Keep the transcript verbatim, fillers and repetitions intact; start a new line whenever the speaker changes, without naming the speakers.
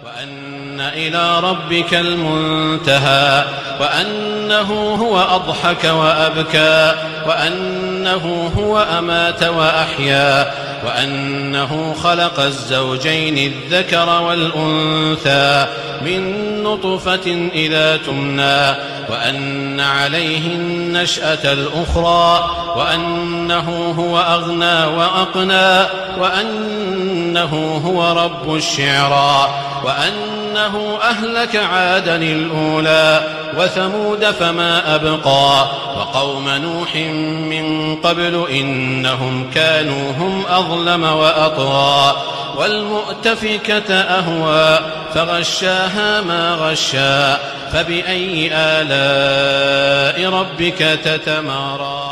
وأن إلى ربك المنتهى وأنه هو أضحك وأبكى وأنه هو أمات وأحيا وأنه خلق الزوجين الذكر والأنثى من نطفة إذا تمنى وأن عليه النشأة الأخرى وأنه هو أغنى وأقنى وأنه هو رب الشعرى وأنه أهلك عادا الأولى وثمود فما أبقى وقوم نوح من قبل إنهم كانوا هم أظلم وأطغى والمؤتفكة أهوى فغشاها ما غشا فبأي آلاء ربك تتمارى.